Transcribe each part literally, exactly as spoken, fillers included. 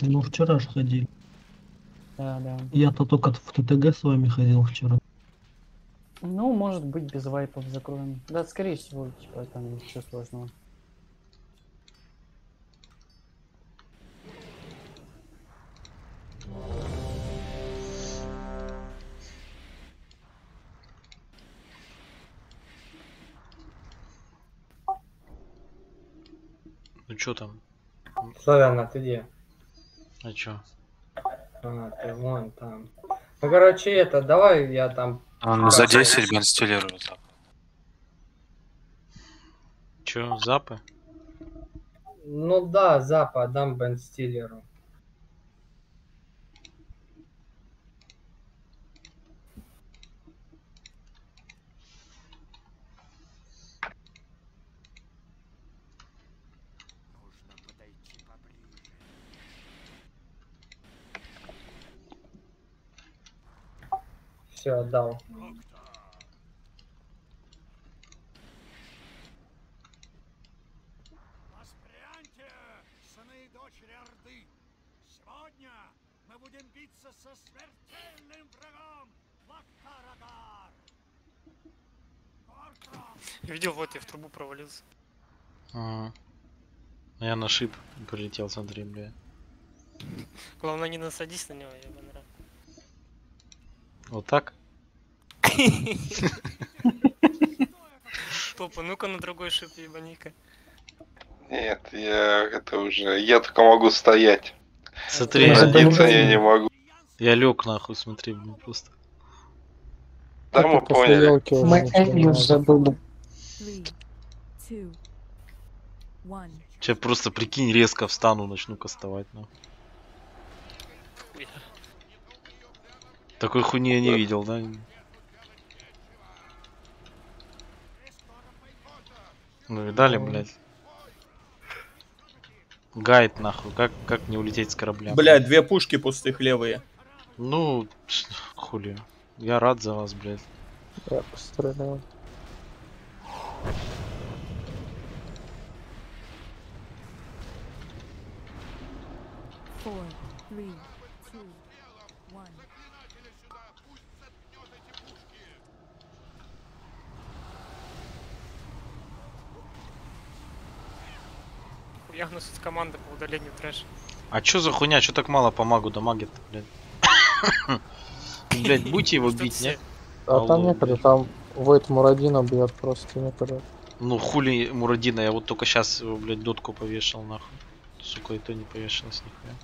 Ну, вчера же ходили. Да, да. Я-то только в ТТГ с вами ходил вчера. Ну, может быть, без вайпов закроем. Да, скорее всего, типа, там ничего сложного. Ну чё там? Славян, а ты где? А чё? А, ты вон там. Ну, короче, это, давай я там... Он за десять бенстилирует. Чё, запы? Ну да, запа отдам Бен Стиллеру. Все, отдал. Воспряньте, сыны и дочери Орды! Сегодня мы будем биться со смертельным врагом Лактарадар! Видел, вот я в трубу провалился. Ага. Я на шип полетел, смотри, бля. Главное, не насадись на него, я бы нравится. Вот так? Попа, ну-ка на другой шип, ебаника. Нет, я это уже... Я только могу стоять. Смотри, Садиться я не могу. Я лег нахуй, смотри, блин, просто. Да, мы поняли. Мы Энью забыли. Сейчас просто, прикинь, резко встану, начну кастовать, нахуй. Такой хуйни я не видел, да? Ну видали, блядь? Гайд, нахуй, как, как не улететь с корабля? Блядь, две пушки пустых левые. Ну, хули. Я рад за вас, блядь. Я пострелял. Four, three, two, one. Я у нас тут команда по удалению трэша. А чё за хуйня? Чё так мало по магу дамагит-то, блядь? Блядь, будете его бить, не? А там некогда, там Войт Мурадина бьет просто некогда. Ну хули Мурадина, я вот только сейчас его, блядь, дотку повешал, нахуй. Сука, и то не повешалось нихуя.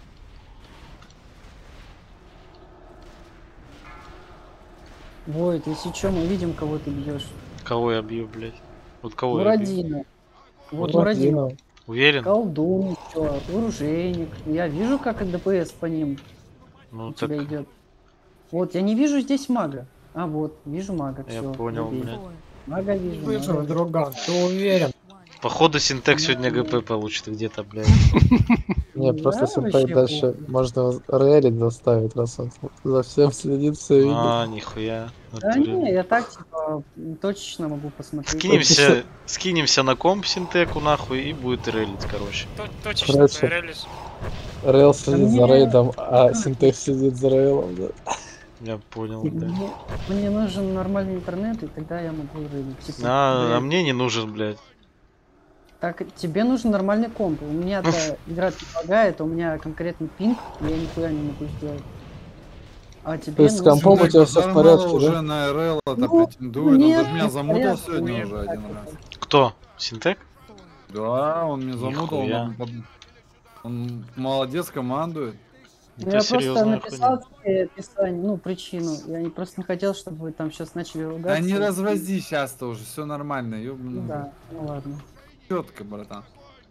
Войт, если чё, мы видим, кого ты бьешь. Кого я бью, блядь? Вот кого я бью? Мурадина. Вот Мурадина. Уверен? Колдун, чё, оружейник. Я вижу, как ДПС по ним Ну, у так... тебя идет. Вот, я не вижу здесь мага. А вот, вижу мага. Я всё, понял, убей. блядь. Мага вижу. Слышу, мага. друган, ты уверен? Походу Синтек сегодня ГП получит где-то, блядь. Не, просто Да, Синтек вообще дальше можно реалить заставить, раз он за всем следит, все видит. А, нихуя. Да не, я так, типа, точечно могу посмотреть. Скинемся, скинемся на комп Синтеку, нахуй, и будет релить, короче. Точечно Короче, релиш. Рейл следит за мне- рейдом, а Синтек сидит за рейлом, да. Я понял, И да. Мне, мне нужен нормальный интернет, и тогда я могу рыбить. Типа, А, а блядь, мне не нужен, блядь. так, тебе нужен нормальный комп. У меня-то игра лагает, у меня конкретный пинг, и я нихуя не могу сделать. А тебе То есть с нужен- компом у тебя все в Нормально порядке, уже да? на РЛ это Ну, претендует. нет, Он даже меня не в замутил порядке, сегодня нет, уже так один раз. Кто? Синтек? Да, он меня замутил, Нихуя. он, под- он молодец, командует. Ну, Это я просто серьезная написал хуйня. тебе описание, ну, причину. Я не, просто не хотел, чтобы вы там сейчас начали ругаться. Да не развози сейчас-то уже, все нормально, Ну ёбаный. да, ну ладно. Четко, братан.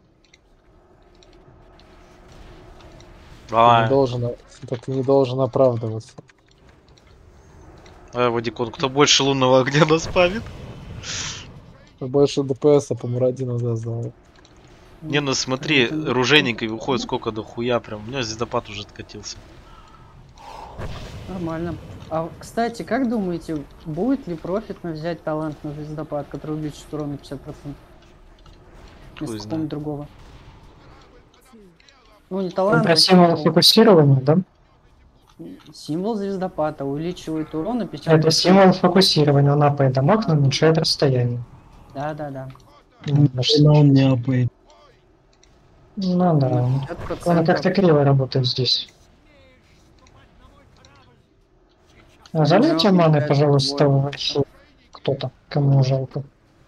Ты А, не должен, Синтек, ты не должен оправдываться. а, Вадикон, кто больше лунного огня наспамит? Больше ДПС по Мурадину заздал. Не, ну смотри, оружейник и выходит сколько до хуя, прям. У меня звездопад уже откатился. Нормально. А, кстати, как думаете, будет ли профитно взять талант на звездопад, который увеличит урон на пятьдесят процентов? Хуй Вместо знает. какого-нибудь другого. Ну, не талант. Это а символ символ. фокусирования, да? Символ звездопада увеличивает урон на пятьдесят. Это символ фокусирования. Он апает дамаг, но уменьшает расстояние. Да, да, да. Ну, значит, Но он не апает. Ну да. Он как-то криво работает здесь. А залейте маны, пожалуйста, вообще кто-то, кому жалко.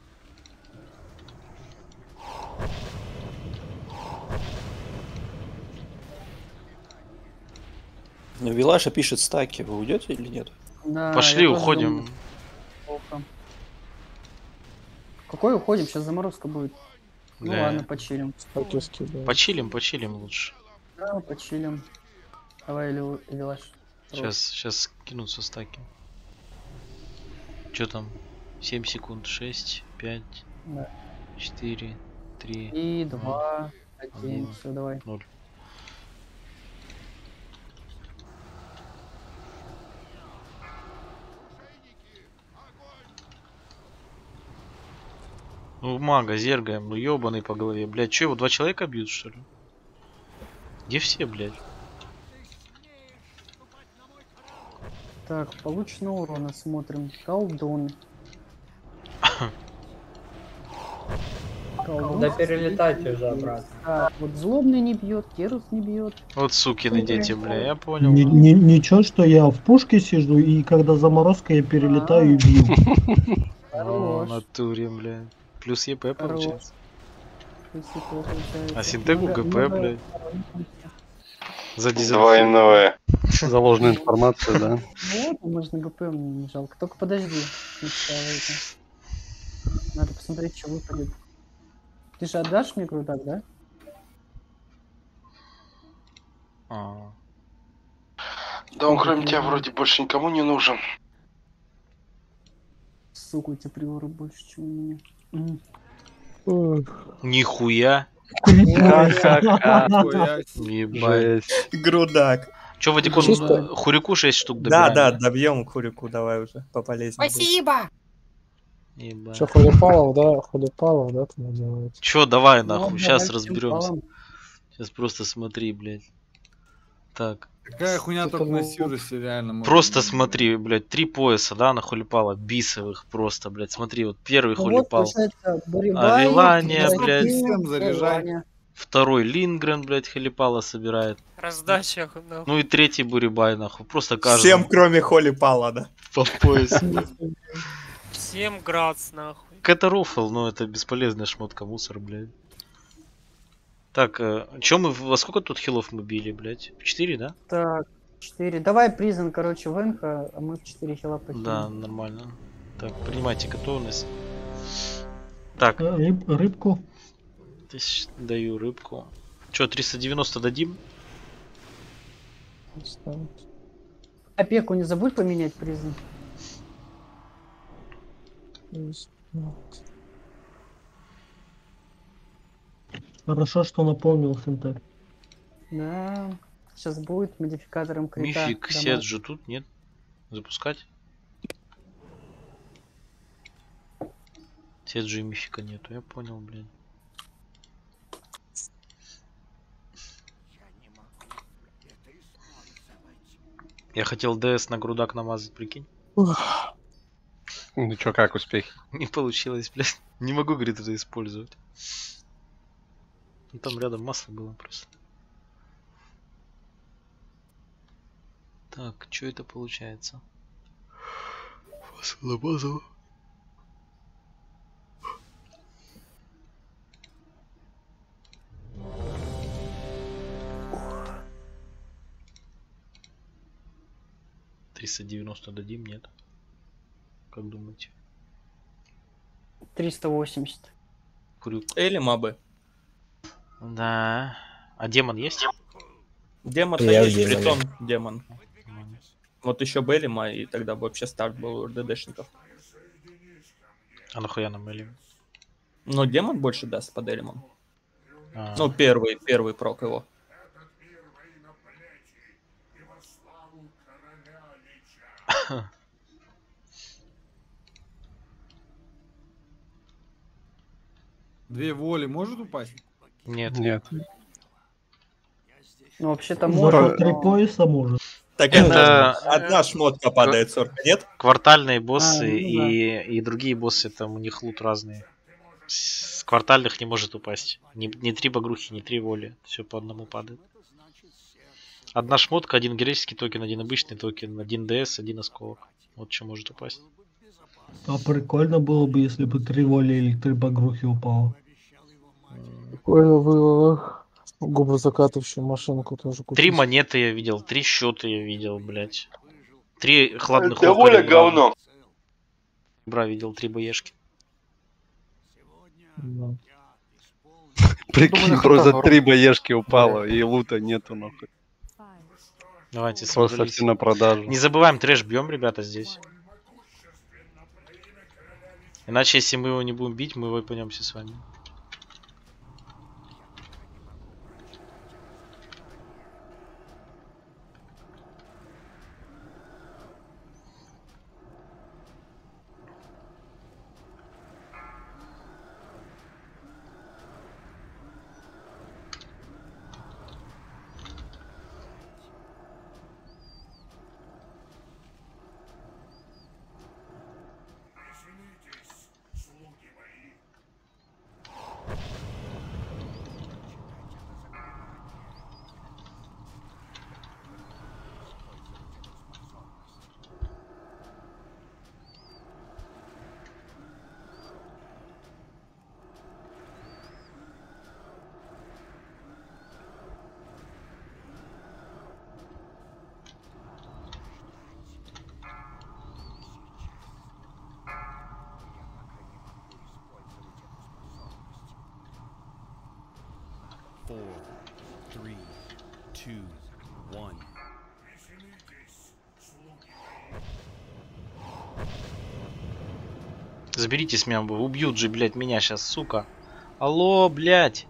Ну, Вилаша пишет стаки, вы уйдете или нет? Да, Пошли, я тоже уходим. думаю, плохо. Какой уходим? Сейчас заморозка будет. Ну Да. ладно, почилим. Почилим, почилим лучше. Да, почилим. Давай, Лил- Вилаш. Сейчас, сейчас кинутся стаки. Что там? семь секунд, шесть, пять, Да. четыре, три, И два, один. один, Все, давай. ноль. Ну, мага зергаем, ну ёбаный по голове. Блядь, чё его два человека бьют, что ли? Где все, блядь? Так, получено урона смотрим. Колдун. Колдун. Да перелетайте уже обратно. Так, вот злобный не бьет, Керус не бьет. Вот сукины дети, бля, я понял. Ни- ни- Ничего, что я в пушке сижу, и когда заморозка, я перелетаю и бью. О, натуре, бля. Плюс ЕП получается. Если плохо получается. А синтегу Много- ГП, много- блядь. За Двойное. Заложенная информация, да? Ну, вот, можно ГП, мне не жалко. Только подожди. не ставай это. Надо посмотреть, что выпадет. Ты же отдашь мне крутак, да? А. Да он кроме тебя вроде больше никому не нужен. Сука, у тебя приоры больше, чем у меня. М. Нихуя. Ха-ха-ха. Ебать. Грудак. Чё, Вадикон, Чисто- хурюку шесть штук Да, добираем? да, добьем хурюку, давай уже, пополезнее. будет. Спасибо! Ебать. Что, Хулипалов, да? Хулипалов, да, там делает? Чё, давай Ну, нахуй, давай сейчас всем разберемся. баллам. Сейчас просто смотри, блядь. Так. Какая хуйня Это только на ну, Сирусе реально может Просто быть. смотри, блядь, три пояса, да, на хулипала, бисовых просто, блядь. Смотри, вот первый Ну вот, хулипал, получается, Бурибай, Авилания, Бурибай, блядь. Всем заряжай. Авилания. второй Лингрен, блядь, хулипала собирает. Раздача, нахуй. Ну и третий Бурибай, нахуй. Просто каждый Всем, кроме Холли Пала, да? по поясу. Всем грац, нахуй. Это рофл, но это бесполезная шмотка, мусор, блядь. Так, э, чё мы, во сколько тут хилов мы били, блядь? В четыре, да? Так, четыре. Давай призан, короче, в Энха, а мы в четыре хила похилим. Да, нормально. Так, принимайте готовность. Так, Э, рыб- Рыбку. тысяч- даю рыбку. Чё, триста девяносто дадим? Опеку не забудь поменять призан. Хорошо, что напомнил Синтек. Да. Сейчас будет модификатором крита. Мифик, дамаг. Седжи тут нет? Запускать? Седжи и мифика нету, я понял, блин. Я хотел ДС на грудак намазать, прикинь. Ну чё, как успехи? Не получилось, блядь. Не могу, говорит, это использовать. Ну, там рядом масло было просто. Так, что это получается? Масло базово. триста девяносто дадим, нет? Как думаете? триста восемьдесят. Крюк. Или мабы. Да. А демон есть? Демон Я в есть, демоне. притон демон. Вот еще Белима, и тогда бы вообще старт был у РДДшников. А нахуя нам Элим? Но демон больше даст под Элимом. А. Ну, первый, первый прок его. Две воли может упасть? Нет. Нет. Ну, вообще-то За можно. три но- пояса может. Так Это- это одна шмотка падает, сорка, нет? Квартальные боссы А, ну и, и другие боссы, там у них лут разные. С квартальных не может упасть. Ни, ни три багрухи, ни три воли. Все по одному падает. Одна шмотка, один героический токен, один обычный токен, один ДС, один осколок. Вот что может упасть. А прикольно было бы, если бы три воли или три багрухи упало. Прикольно было. Губы закатывающую машинку тоже купить. Три монеты я видел, три счета я видел, блять. Три хладных Да ока воля ребра. говно. Бра видел, три боешки. Да. Прикинь, Думаю, просто хата три норм. боешки упало, и лута нету нахуй. Давайте Просто собрались. все на продажу. Не забываем, трэш бьем, ребята, здесь. Иначе, если мы его не будем бить, мы его пойдемся с вами. Four, three, two, one. Заберите с меня, убьют же, блядь, меня сейчас, сука. Алло, блядь.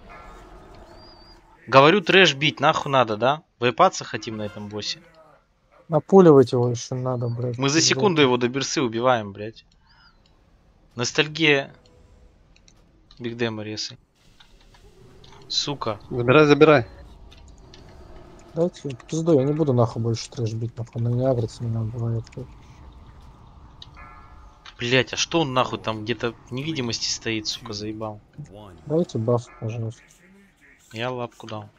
Говорю, трэш бить, нахуй надо, да? Вайпаться хотим на этом боссе. Напуливать его еще надо, блядь. Мы за секунду его до берсы убиваем, блядь. Ностальгия. Бигдема ресы. Сука. Забирай, забирай. Дайте пизду, я не буду нахуй больше трэш бить, нахуй. На не агриться меня бывает. Блять, а что он нахуй там где-то в невидимости стоит, сука, заебал. Дайте баф, пожалуйста. Я лапку дал.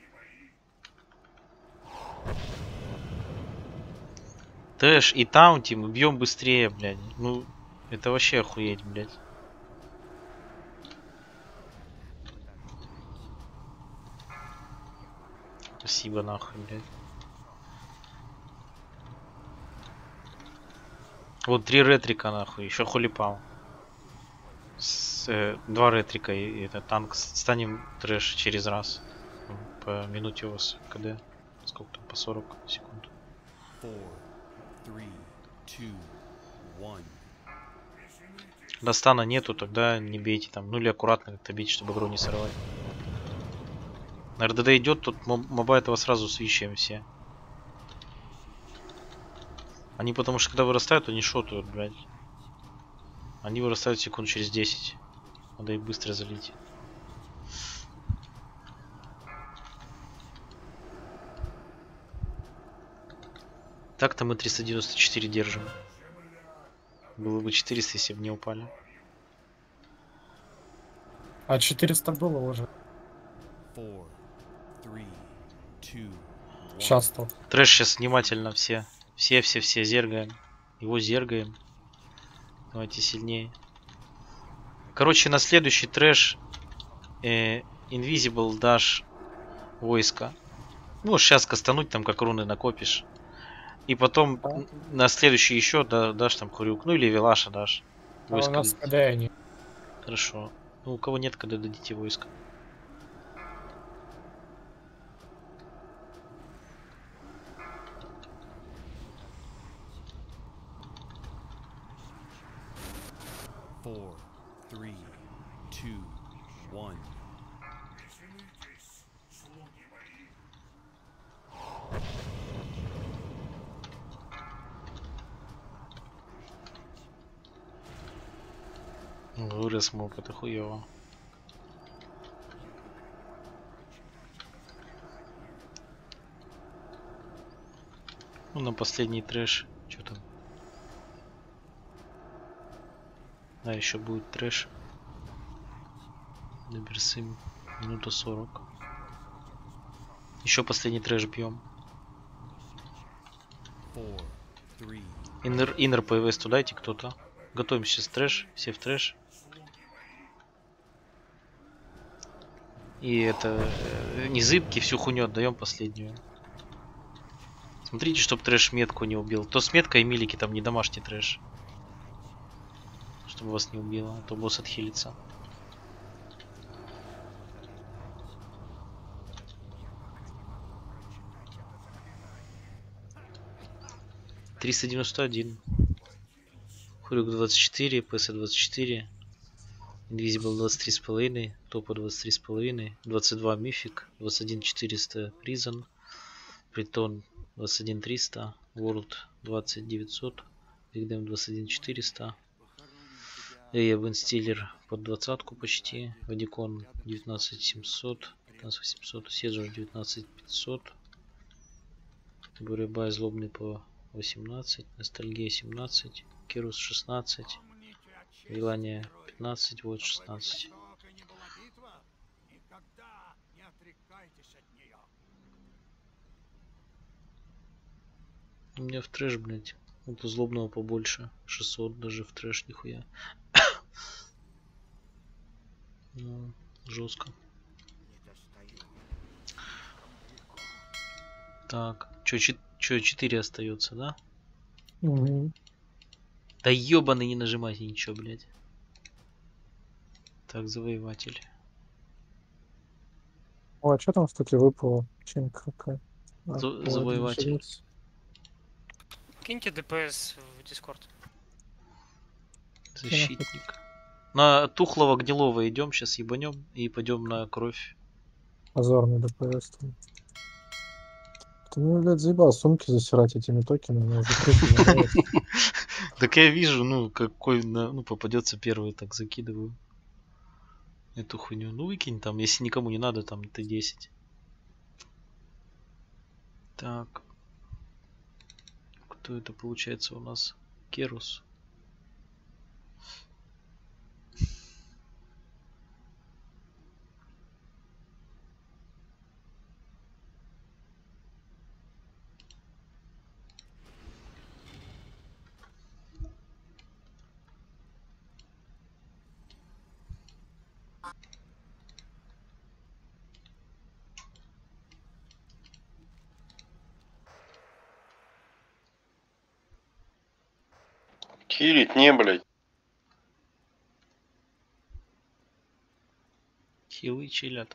Трэш и таунти мы бьем быстрее, блядь. Ну, это вообще охуеть, блядь. Спасибо, нахуй, блядь. Вот три ретрика, нахуй, еще хулипал. С, э, два ретрика и, и это танк. Станем трэш через раз. По минуте у вас КД. Сколько там? По сорок секунд. Four, three, two, one. Когда стана нету, тогда не бейте там. Ну или аккуратно как-то бейте, чтобы игру не сорвать. На РДД идет, тут моба этого сразу свищаем все. Они потому что когда вырастают, они шотают, блядь. Они вырастают секунд через десять. Надо их быстро залить. Так-то мы триста девяносто четыре держим. Было бы четыреста, если бы не упали. А четыреста было уже. Four, three, two, Сейчас то. Трэш сейчас внимательно все. Все-все-все зергаем. Его зергаем. Давайте сильнее. Короче, на следующий трэш э, Invisible дашь войска. Ну, сейчас кастануть там, как руны накопишь. И потом Да. на следующий еще да, дашь там Хурюк. Ну или Вилаша дашь. А у Войска нас дадите. КД они. Хорошо. Ну, у кого нет, когда дадите войска. four, three, two, one. Вырос моб, это хуево. Ну, на последний трэш. Что там? А, еще будет трэш. На Берсим. Минута сорок. Еще последний трэш бьем. Иннер, иннер по эвесту дайте кто-то. Готовимся сейчас трэш. Все в трэш. И это э, незыбки, всю хуйню отдаем последнюю. Смотрите, чтоб трэш метку не убил. То с меткой милики там не домашний трэш. Чтобы вас не убило, а то босс отхилится. триста девяносто один. Хурюк двадцать четыре, ПС двадцать четыре. Invisible двадцать три с половиной, Топа двадцать три с половиной, двадцать два Мифик, двадцать один четыреста Prison, Притон двадцать один триста, World двадцать девятьсот, Бигдем двадцать один четыреста, Эя Венстиллер под двадцатку почти, Вадикон девятнадцать семьсот, пятнадцать восемьсот, Седжер девятнадцать пятьсот, Буребай злобный по восемнадцать, Ностальгия семнадцать, Кирус шестнадцать, Вилания пятнадцать, вот шестнадцать. У меня в трэш, блядь, у злобного побольше, шестьсот даже в трэш, нихуя. Ну, жестко. Так, чё, чё, четыре остается, да? Угу. Да ёбаный, не нажимайте ничего, блядь. Так, завоеватель. О, а что там, кстати, выпало? Чем какая? А, За- вот, завоеватель. началось. Киньте ДПС в Дискорд. Защитник. На тухлого гнилого идем, сейчас ебанем и пойдем на кровь. Позорный ДПС. там. Ты мне, блядь, заебал сумки засирать этими токенами, уже крышу набрать. Так я вижу, ну, какой на- ну, попадется первый, так закидываю. Эту хуйню. Ну, выкинь там, если никому не надо, там Т десять. Так. Кто это получается у нас? Керус. Хилить не, блядь. Хилы чилят.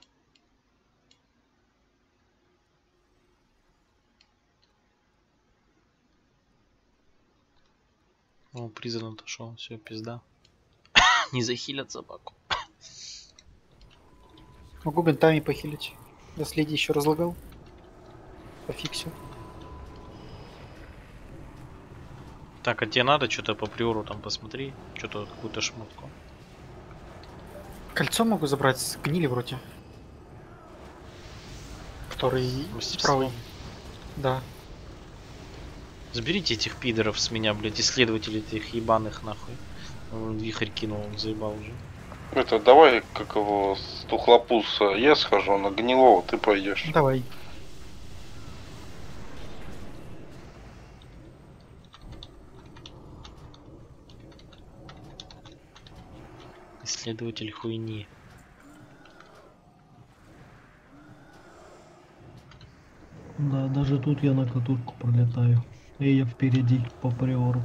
О, призван отошел, все, пизда. Не захилят собаку. Могу бинтами похилить. Наследие еще разлагал. Пофиксю. Так, а тебе надо что-то по приору там посмотри, что-то какую-то шмотку. Кольцо могу забрать с гнили вроде. Который правый. Да. Заберите этих пидоров с меня, блядь, исследователей этих ебаных нахуй. Он вихрь кинул, он заебал уже. Это давай, как его, с тухлопуса я схожу, на гнилого ты пойдешь. Давай. Исследователь хуйни. Да, даже тут я на катушку пролетаю. И я впереди по приору.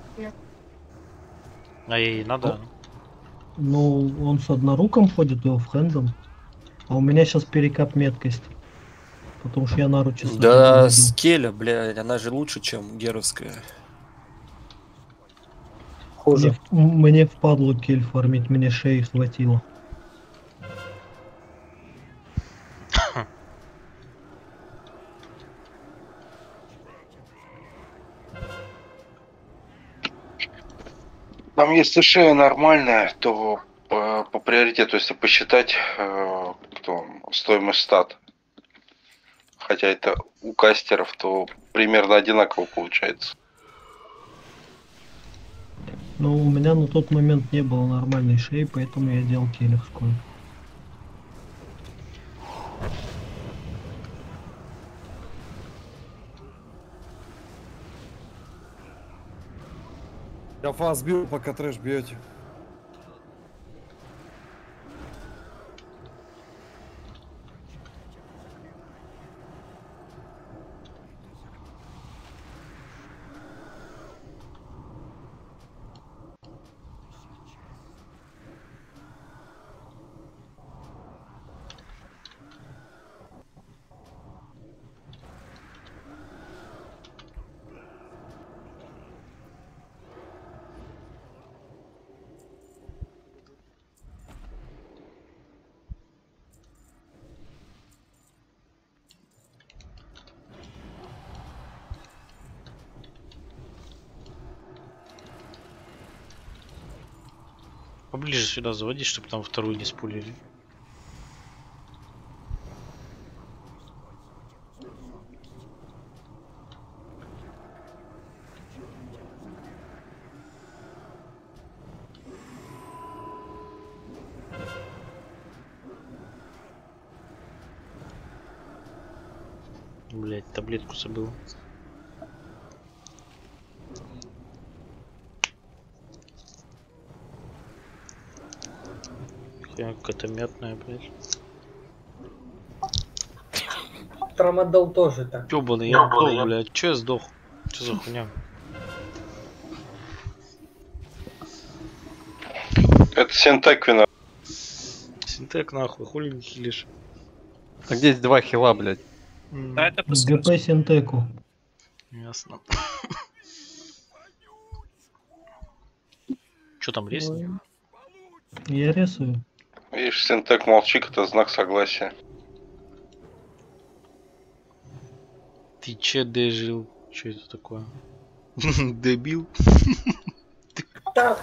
А ей надо? Ну, он с одноруком ходит, и оффхендом. А у меня сейчас перекап меткость. Потому что я наручи с Да, одним скеля, блядь, она же лучше, чем геровская. Мне, в- мне впадло кель фармить, мне шеи хватило. Там если шея нормальная, то по, по приоритету, если посчитать, э, кто, стоимость стат. хотя это у кастеров, то примерно одинаково получается. Но у меня на тот момент не было нормальной шеи, поэтому я делал келевскую. Я фас бил, пока трэш бьете. Поближе сюда заводи, чтобы там вторую не спулили. Блять, таблетку забыл. Какая-то мятная, блядь. Трамадол тоже так. Ёбаный, я сдох, блядь. Чё я сдох? Чё за хуйня? Это Синтек виноват. Синтек нахуй, хули не хилишь? А где здесь два хила, блядь? Да, это ГП Синтеку. Ясно. Чё там, лезть? Я рисую. Видишь, Синтек молчик, это знак согласия. Ты че дежил? Че это такое? Дебил? Так.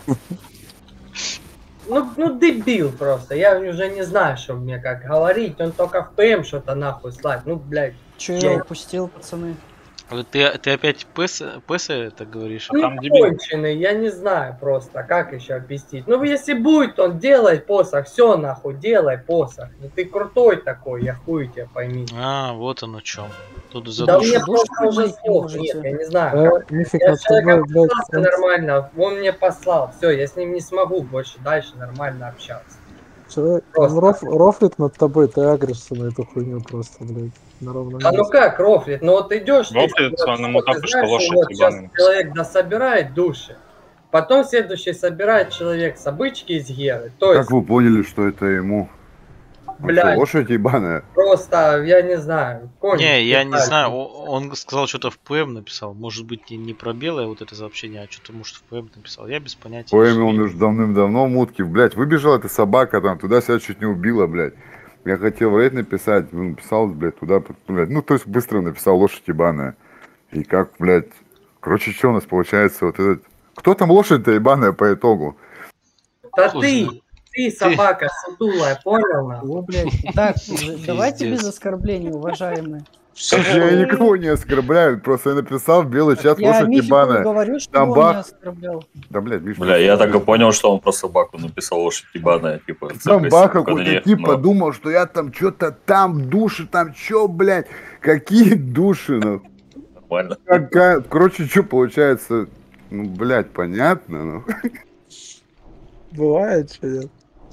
Ну, ну дебил просто. Я уже не знаю, что мне как говорить. Он только в ПМ что-то нахуй слать. Ну, блядь. Че я упустил, пацаны? Ты, ты опять ПС, ПС это говоришь? Ну, Там дебил. конченый, я не знаю просто, как еще объяснить. Ну, если будет, он делай посох, все нахуй, делай посох. Ну, ты крутой такой, я хуй тебя пойми. А, вот оно чем. Тут Да мне задушил. просто уже слов нет, я не знаю. Да, как. нифиг Я над с человеком тобой, блядь, общался нормально, он мне послал. Все, я с ним не смогу больше дальше нормально общаться. Человек он роф, рофлит над тобой, ты агришься на эту хуйню просто, блядь. На ровном А ну месте. как, рофлит? Ну вот идешь, ты, Рофлит, вот, он ему ты так, что знаешь, лошадь вот сейчас ебаная. человек дособирает души, потом следующий собирает человек с обычки из геры. То есть, Как вы поняли, что это ему? Он Блядь. что, лошадь ебаная? просто, я не знаю, конь. Не, я не летает. знаю, о- он сказал что-то в ПМ написал. Может быть не, не про белое вот это сообщение, а что-то может в ПМ написал. Я без понятия. Поэме он уже давным-давно мутки. Блядь, выбежала эта собака там, туда-сюда чуть не убила, блядь. Я хотел в рейд написать, ну, написал, блядь, туда, блядь. Ну, то есть быстро написал лошадь ебаная. И как, блядь, короче, что у нас получается вот этот... Кто там лошадь-то ебаная по итогу? Да ты, ты собака сутулая, понял нахуй? О, блядь. Так, давайте без оскорблений, уважаемые. Я никого не оскорбляю, просто я написал в белый чат Я лошадь Мифику ебаная. говорю, что Там он не бах. оскорблял. Да, блядь, видишь, Бля, я так и понял, что он про собаку написал лошадь ебаная, типа. Там цепляйся бах на какой-то коне, тип но- подумал, что я там что-то там, души, там чё, блядь, какие души, ну. Нормально. Какая... Короче, что получается, ну, блядь, понятно, ну. Бывает, что нет.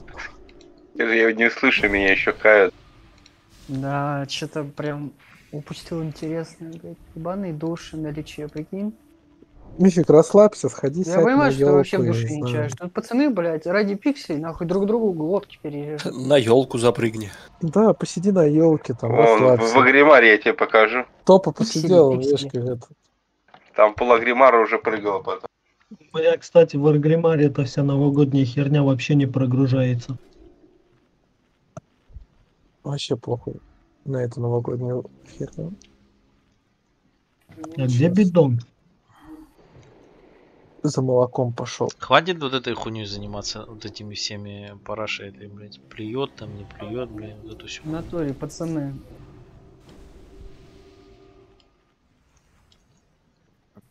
Я не слышу, меня еще кают. Да, что-то прям упустил интересное, блядь. Ебаные души наличие, прикинь. Мифик, расслабься, сходи, Я сядь понимаю, на что ты ёлку, вообще в я душе не не знаю. чаешь. Тут пацаны, блядь, ради пикселей, нахуй, друг другу глотки перережут. На елку запрыгни. Да, посиди на елке там, Вон, в, расслабься. в Агримаре я тебе покажу. Топа посидел, Пиксели, видишь, пиксели. как это. Там пол Агримара уже прыгало потом. У меня, кстати, в Аргримаре эта вся новогодняя херня вообще не прогружается. Вообще похуй на эту новогоднюю херню. А где бидон? За молоком пошел. Хватит вот этой хуйней заниматься, вот этими всеми парашей, этой, блядь, плюет там, не плюет, блин, вот это все. В натуре, пацаны.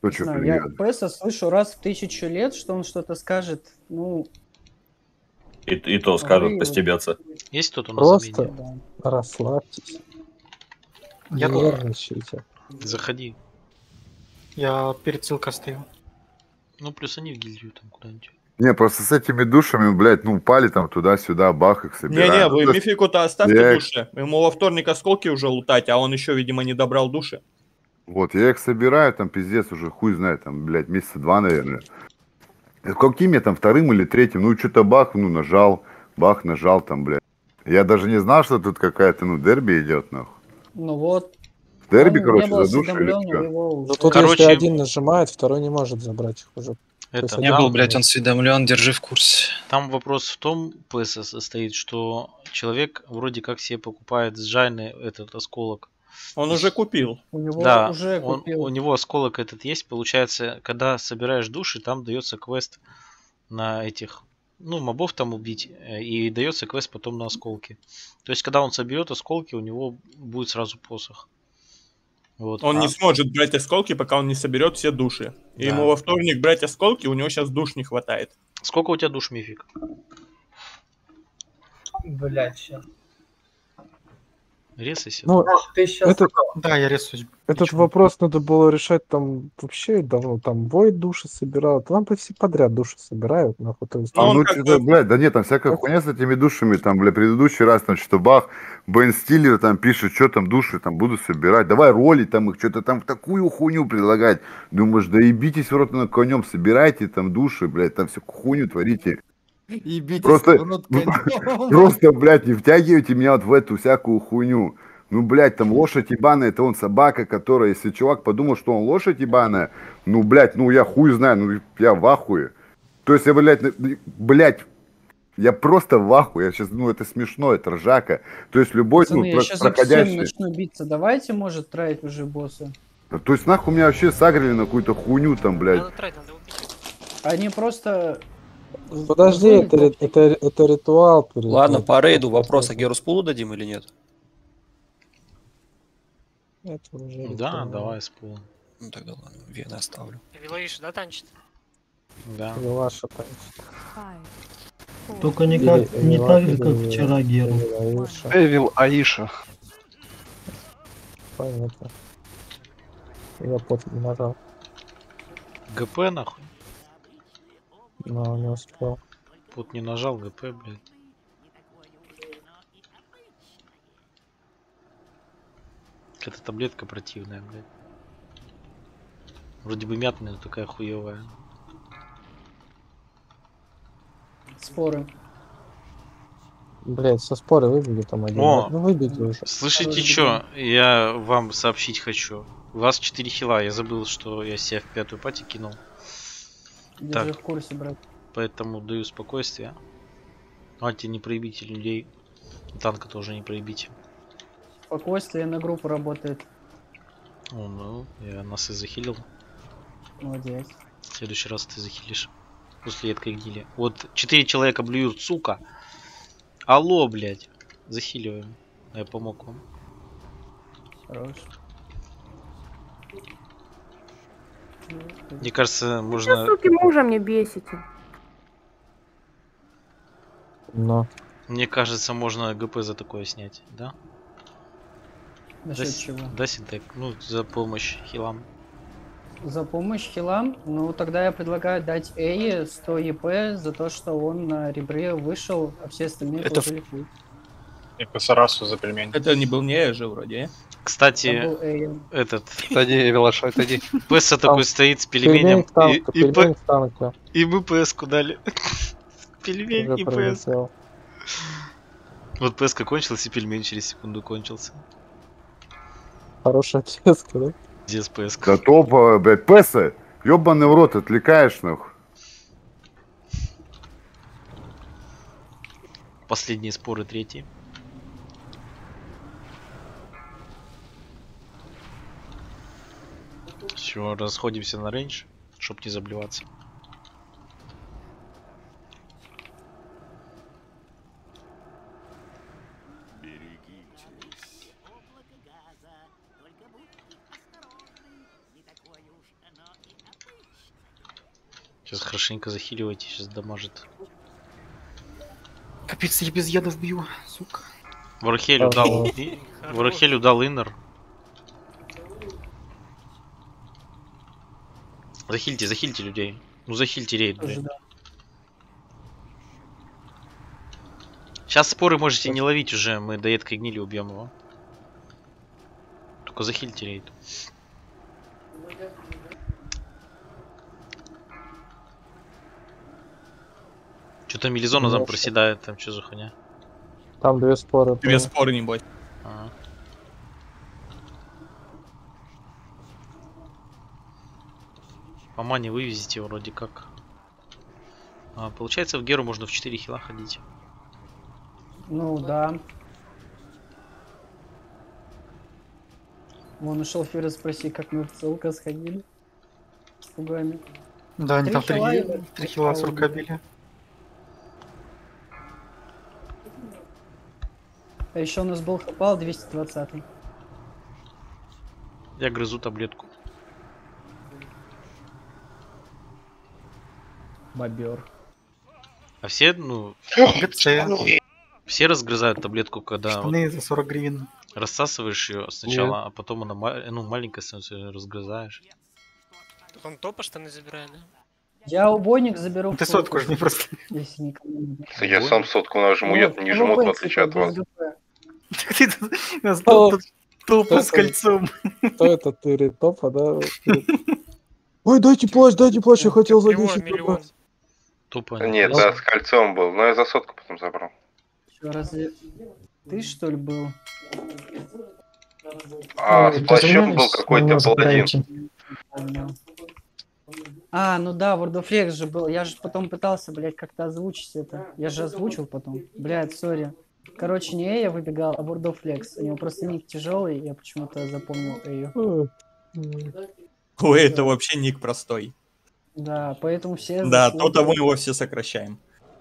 Ну, Не что, знаю, я привет. Песа слышу раз в тысячу лет, что он что-то скажет. Ну, И, и то скажут, Вы- постебятся. Есть кто-то на Просто замене? расслабьтесь. Я Не тут. нервничайте. Заходи. Я перед ссылкой стою. Ну, плюс они в гильдию там куда-нибудь. Не, просто с этими душами, блядь, ну упали там туда-сюда, бах, их собираем. Не-не, вы Ну, то есть мифику-то оставьте я их- души. Ему во вторник осколки уже лутать, а он еще, видимо, не добрал души. Вот, я их собираю, там, пиздец, уже хуй знает, там, блядь, месяца два, наверное. И каким я там, вторым или третьим, ну, что-то бах, ну, нажал, бах, нажал там, блядь. Я даже не знал, что тут какая-то, ну, дерби идет, нахуй. ну вот. Дерби, Он короче, не был задушили. осведомлен, всё. его Ну уже... тут Короче- если один нажимает, второй не может забрать их уже. То есть Это один Не был, там, блядь, может. он осведомлен, держи в курсе. там вопрос в том, ПС состоит, что человек вроде как себе покупает с Жайны этот осколок. Он уже купил. У него Да, уже он- купил. у него осколок этот есть. Получается, когда собираешь души, там дается квест на этих, ну, мобов там убить, э, и дается квест потом на осколки. То есть, когда он соберет осколки, у него будет сразу посох. Вот. Он а- не сможет брать осколки, пока он не соберет все души. И Да. ему во вторник брать осколки, у него сейчас душ не хватает. Сколько у тебя душ, Мифик? Блять, сейчас. Резайся. Ну, Ты сейчас... это, Да, я рисуюсь. этот вопрос надо было решать там вообще давно. Там Войд души собирал. Там бы все подряд души собирают, нахуй. То есть, Ну, А, он ну, как что-то, бы- блядь, да нет, там всякая хуйня с этими душами, там, бля, предыдущий раз, там, что бах, Бен Стиллер там пишет, что там души там буду собирать, давай роли там их, что-то там такую хуйню предлагать. Думаешь, да ебитесь в рот на конем, собирайте там души, блядь, там всякую хуйню творите. Просто, просто, блядь, не втягивайте меня вот в эту всякую хуйню. Ну, блядь, там лошадь ебаная, это он собака, которая, если чувак подумал, что он лошадь ебаная, ну, блядь, ну, я хуй знаю, ну, я в ахуе. То есть я, блядь, на- блядь, я просто в ахуе, я сейчас, ну, это смешно, это ржака. То есть любой, Пацаны, ну, я про- сейчас за всем проходящий. начну биться. Давайте, может, тратить уже босса. То есть нахуй меня вообще сагрили на какую-то хуйню там, блядь. Надо трейд, надо убить. Они просто... подожди, это, ри- это, это ритуал. перед Ладно, этим. по рейду вопрос, а Геруспулу дадим или нет? Это уже Да, ритуал. давай с полом. Ну тогда ладно, вены оставлю. Вилаиш, да, танчит? Да. Вилаша, так. Five, four, Только никак, Или- не или так же, Ла- как или- вчера Геру. или Аиша. Эвил Аиша. Понятно. Я под не нажал, ГП нахуй. но не успел. Вот не нажал ГП, блядь. Эта таблетка противная, блядь. Вроде бы мятная, но такая хуевая. Споры. Блять, со споры выбили там один. О, Ну выбейте уже. Слышите, что? Я вам сообщить хочу. У вас четыре хила. Я забыл, что я себя в пятую пати кинул. Держи Так. в курсе, брат. Поэтому даю спокойствие. Давайте не проебите людей. Танка тоже не проебите. Спокойствие на группу работает. О, ну, я нас и захилил. Молодец. В следующий раз ты захилишь. После едкой гнили. Вот четыре человека блюют, сука. Алло, блядь. Захиливаем. Я помог вам. Хорош. Мне кажется, Что, можно... суки, мужа мне бесите? Но. Мне кажется, можно ГП за такое снять, да? Насчет Да, чего? Да, Синтек. Ну, за помощь хилам. За помощь хилам? Ну, тогда я предлагаю дать Эе сто ЕП за то, что он на ребре вышел, а все остальные Это положили хуй. И Пасарасу за пельмень. Это не был не я же вроде, а? Кстати, Там был Эе. этот... Отойди, Вилаша, отойди. Песа такой стоит с Пельмень пельменем. в танке, и, и, пельмень п- в танке. и мы ПС-ку дали. Пельмень Уже и ПС. пролетел. Вот ПС-ка кончилась, и пельмень через секунду кончился. Хорошая песка, да? Где с ПС? Да топа, блядь, Песа, ёбаный в рот, отвлекаешь, нахуй. Последние споры третий. Все, расходимся на рейндж, чтоб не заблеваться. Сейчас хорошенько захиливайте, сейчас дамажит. Капец, я без ядов бью, сука. Вархелю дал. и- Вархелю дал иннер. Захильте, захильте людей. Ну захильте рейд, блядь. Сейчас споры можете не ловить уже, мы до едкой гнили убьем его. Только захильте рейд. Что-то Мелизона там проседает, там что за хуйня? Там две споры. Две споры, не бойся. Ага. По мане вывезите вроде как. А, получается, в Геру можно в четыре хила ходить. Ну да. Вон ушел Фира, спроси, как мы в целка сходили. С пугами. Да, они Три там хила и- три три хила сорок били. А еще у нас был хапал двести двадцать. Я грызу таблетку. Бобер. А все, ну... ГЦ. Все разгрызают таблетку, когда Штаны вот за сорок гривен. рассасываешь ее сначала, Нет. а потом она ма- ну, маленькая становится, её разгрызаешь. Тут он топа штаны забирает, да? Я убойник заберу. Ты в сотку толпу, ж не просто. Если никому не надо. Я сам сотку нажму, я не жмут, в отличие от вас. Ты тут- у нас толпа толпа с кольцом. Кто это ты, Ритопа, да? Ой, дайте плащ, дайте плащ, я хотел за десять продать. Тупо. Нет, да, с кольцом был, но я за сотку потом забрал. Чё, разве ты что ли был? А, Ой, с плащом был позвонишь, какой-то меня паладин. забираете. А, ну да, World of Flex же был. Я же потом пытался, блядь, как-то озвучить это. Я же озвучил потом. Блядь, сори. Короче, не я выбегал, а World of Flex. У него просто ник тяжелый, я почему-то запомнил ее. Ой, это вообще ник простой. Да, поэтому все... Да, заслуги- то-то мы его все сокращаем.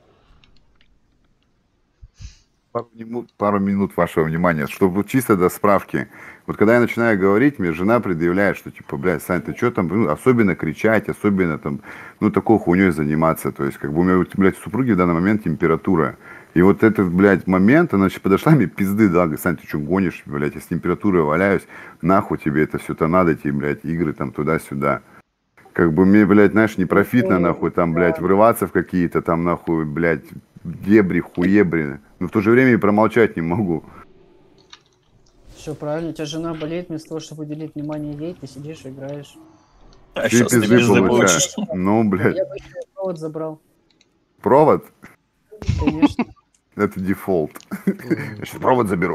Пару минут, пару минут вашего внимания, чтобы чисто до справки. Вот когда я начинаю говорить, мне жена предъявляет, что типа, блядь, Сань, ты что там, ну, особенно кричать, особенно там, ну, такой хуйней заниматься. То есть, как бы у меня, блядь, у супруги в данный момент температура. И вот этот, блядь, момент, она еще подошла, мне пизды дала, говорит, Сань, ты что гонишь, блядь, я с температурой валяюсь, нахуй тебе это все-то надо, эти, блядь, игры там туда-сюда. Как бы мне, блядь, знаешь, непрофитно, нахуй, там, блядь, врываться в какие-то там, нахуй, блядь, дебри, хуебри. Но в то же время и промолчать не могу. Все правильно, у тебя жена болеет, вместо того, чтобы уделить внимание ей, ты сидишь и играешь. А ты пизды получаешь. Ну, блядь. Я бы еще и провод забрал. Провод? Конечно. Это дефолт. Я сейчас провод заберу.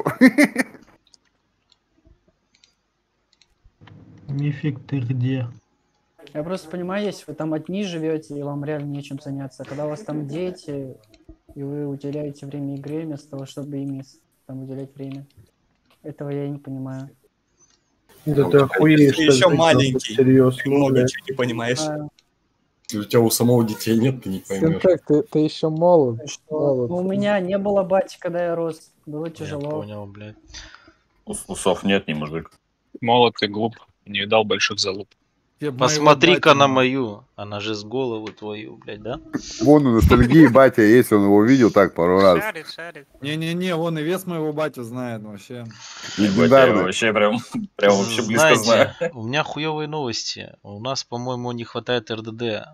Мифик, ты где? Я просто понимаю, если вы там одни живете, и вам реально нечем заняться, а когда у вас там дети, и вы уделяете время игре, вместо того, чтобы ими там уделять время. Этого я и не понимаю. Да ты охуеешь, Ты еще маленький, серьезно, ты много блядь. чего не понимаешь. А, Если у тебя у самого детей нет, ты не поймешь. Синтек, ты, ты еще молод. что? молод. Ну, у меня не было бати, когда я рос. Было Я тяжело. понял, блядь. Ус- Усов нет, не мужик. Молод и глуп, не видал больших залуп. Посмотри-ка на мою. Она же с голову твою, блядь, да? Вон у ностальгии батя есть, он его видел так пару раз. Шарит, шарит. Не-не-не, он и вес моего батю знает вообще. Легендарный. Вообще прям, прям вообще близко знаю. Знаете, у меня хуевые новости. У нас, по-моему, не хватает РДД.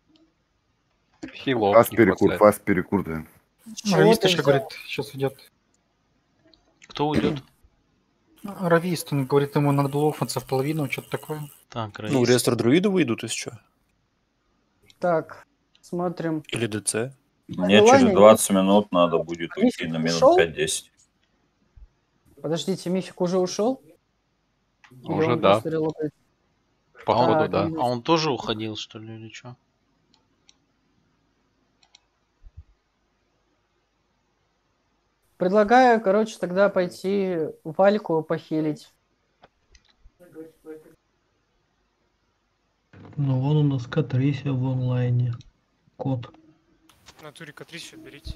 Хилов Фаст не перекур, хватает. фаст перекур, да. Равист ты еще взял? говорит, сейчас идет. Кто уйдет? Равист, он говорит, ему надо было оффанса в половину, что-то такое. Так, Ну, Раис. реестр друида выйдут, если что. Так, смотрим. Или ДЦ. Мне Желание через двадцать минут надо будет уйти на минут ушел? пять-десять. Подождите, Мифик уже ушел? Или Уже он да. просто релогает? Походу, Так, да. ну, А он тоже уходил, что ли, или что? Предлагаю, короче, тогда пойти Вальку похилить. Ну, вон у нас Катрися в онлайне. Кот. В натуре Катрисию берите.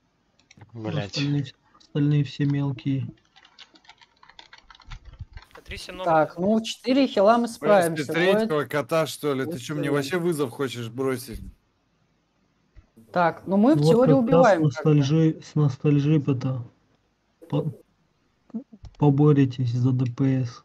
Блять. Остальные, остальные все мелкие. Трися ног. Так, ну четыре хила мы Ты справимся. третьего Воет- кота, что ли? Ты что, мне вообще вызов хочешь бросить? Так, ну мы в Вот теории как раз убиваем. с ностальжи, с ностальжи это по- поборитесь за ДПС.